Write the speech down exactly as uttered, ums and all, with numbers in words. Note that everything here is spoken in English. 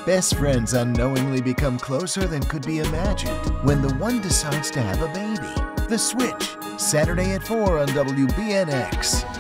Best friends unknowingly become closer than could be imagined when the one decides to have a baby. The Switch, Saturday at four on W B N X.